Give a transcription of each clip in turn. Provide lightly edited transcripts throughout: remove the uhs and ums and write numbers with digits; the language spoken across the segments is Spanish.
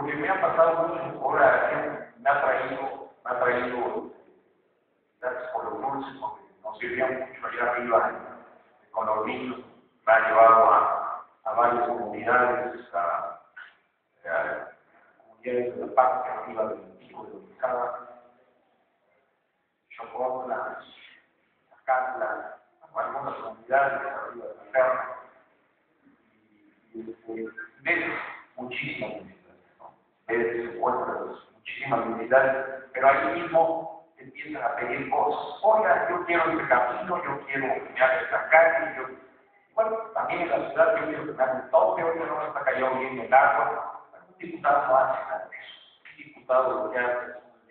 porque me ha pasado mucho, ahora me ha traído, gracias por los dulces, porque nos sirvían mucho allá arriba con los niños, me ha llevado a varias comunidades, a comunidades de la parte arriba del pico de Orizaba, Chocotla, Acatla, algunas comunidades arriba de la Perla, y ves muchísimas unidades, ¿no? Ves, encuentras muchísimas unidades, pero ahí mismo empiezan a pedir cosas. Oiga, yo quiero este camino, yo quiero que me haga esta calle, bueno, también en la ciudad yo quiero que me haga un toque, oiga, no me está cayendo bien el agua. Un diputado no hace nada de eso. Un diputado lo que hace son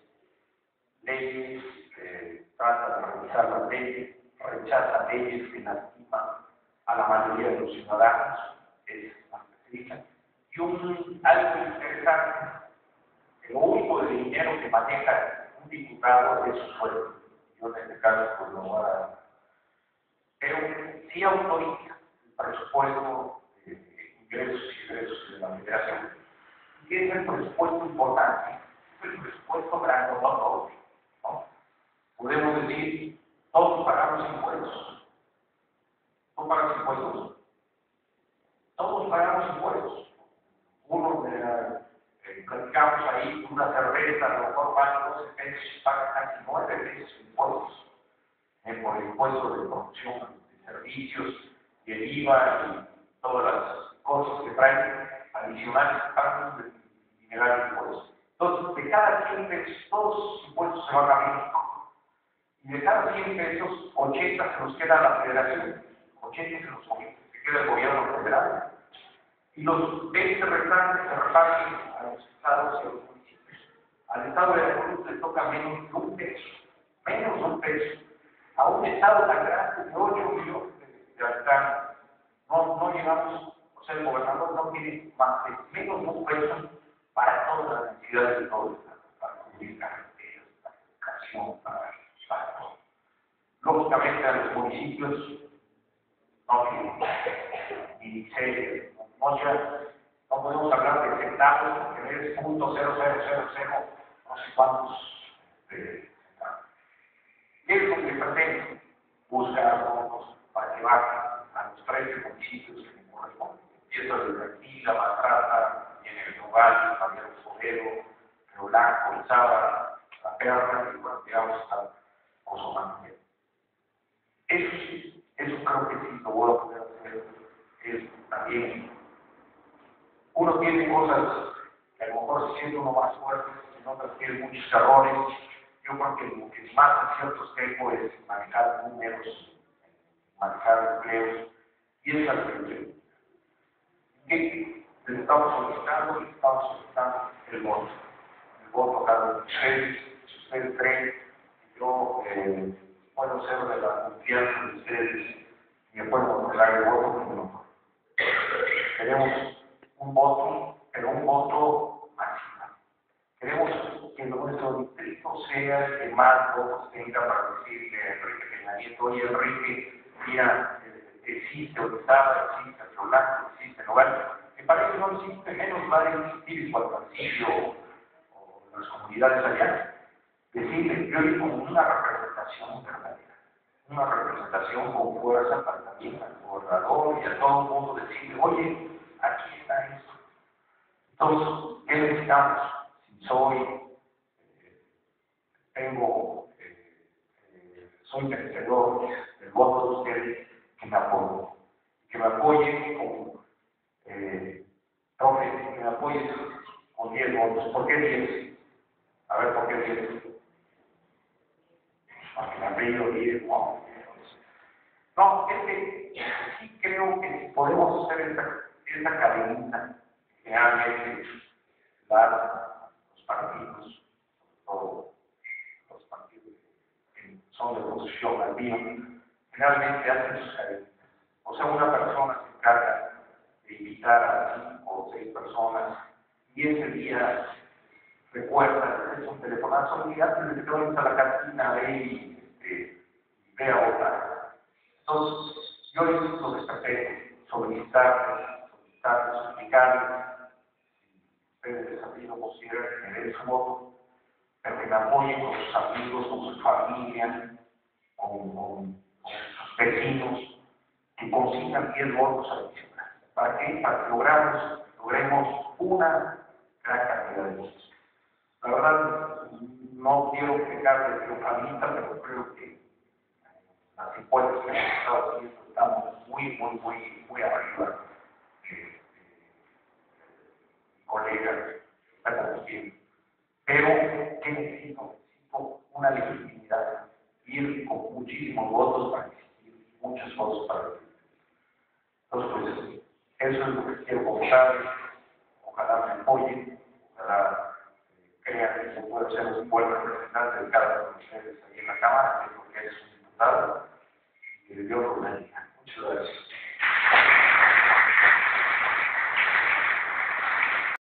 leyes, trata de revisar las leyes, rechaza leyes que lastiman a la mayoría de los ciudadanos, es más específica. Y algo interesante, lo único de dinero que maneja un diputado es su sueldo. Yo en este caso pues lo voy a dar. Pero sí autoriza el presupuesto de ingresos y egresos de la Federación. Y es el presupuesto importante, es el presupuesto grande, no todos, ¿no? Podemos decir, todos pagamos impuestos. ¿No pagas impuestos? Todos pagamos impuestos. Uno platicamos ahí, una cerveza, a lo mejor paga 12 pesos y paga casi 9 pesos de impuestos. Por el impuesto de producción de servicios y el IVA y todas las cosas que traen adicionales para generar impuestos. Entonces, de cada 100 pesos, todos los impuestos se van a México. Y de cada 100 pesos, 80 se los queda a la Federación, 80 se queda el gobierno federal. Y los 20 restantes se reparten a los estados y a los municipios. Al estado de Veracruz le toca menos de un peso, menos de un peso. A un estado tan grande de 8 millones de habitantes, no llegamos, o sea, el gobernador no tiene más de menos de un peso para todas las necesidades de todo el estado, para cubrir carreteras, para educación, para todo. Lógicamente a los municipios no tienen ni miseria, no podemos hablar de centavos porque es .0000, no sé cuántos centavos. ¿Qué es lo que pretende? Buscar fondos para que bajen a los 13 municipios que le corresponden. Empieza desde aquí, La Matrata, viene el Nogal, Javier Osovero, Río Blanco, Orizaba, La Perla, y bueno, llegamos hasta Ozomanguero. Eso sí, eso creo que sí lo voy a poder hacer. Es también, uno tiene cosas que a lo mejor se siente uno más fuerte, en otras tiene muchos errores. Yo creo que lo que más aciertos tengo es manejar números, manejar empleos, y es la prioridad. ¿Qué les estamos solicitando? Les estamos solicitando el voto cada uno de ustedes. Si ustedes creen que yo puedo ser de la confianza de ustedes y me pueden otorgar el voto, pues no. Queremos un voto, pero un voto máximo. Queremos que nuestro distrito sea el que más votos tenga para decirle a Enrique Peña Nieto: oye, Enrique, mira, existe Orizaba, existe Río Blanco, existe Nogal, que para ellos no existe, menos va a existir en Guadalajara o en las comunidades allá. Decirle, yo digo, una representación verdadera, una representación con fuerza para también al gobernador y a todo el mundo decirle: oye, aquí está esto. Entonces, ¿qué necesitamos? Si soy merecedor del voto de ustedes, que me apoyen. Que me apoyen que me apoyen con 10 votos. ¿Por qué 10? A ver, ¿por qué 10? Para que me han pedido 10, no. No, es que sí creo que podemos hacer esta cadenita que realmente dar los partidos, sobre todo los partidos que son de oposición al mío, realmente hacen sus cadenitas. O sea, una persona se encarga de invitar a 5 o 6 personas y ese día recuerda, es un telefonazo y antes de que te vayas a la cantina, ve y ve a votar. Entonces, yo les lo que pretendo, solicitarles, suplicarles, si ustedes les ha sido posible que me den su voto, pero que me apoyen con sus amigos, con su familia, con sus vecinos, que consigan 10 votos adicionales. ¿Para qué? Para que logremos una gran cantidad de votos. La verdad, no quiero pecar de triunfalista, pero creo que las encuestas que hemos estado haciendo estamos muy arriba. Colegas, estamos bien. Pero, ¿qué necesito? Necesito una legitimidad. Ir con muchísimos votos para existir, muchos votos para existir. Entonces, pues, eso es lo que quiero comentar. Ojalá me apoyen, ojalá crean que se puede ser un buen representante de cada uno de ustedes ahí en la Cámara, que es un diputado, y que Dios los bendiga. Muchas gracias.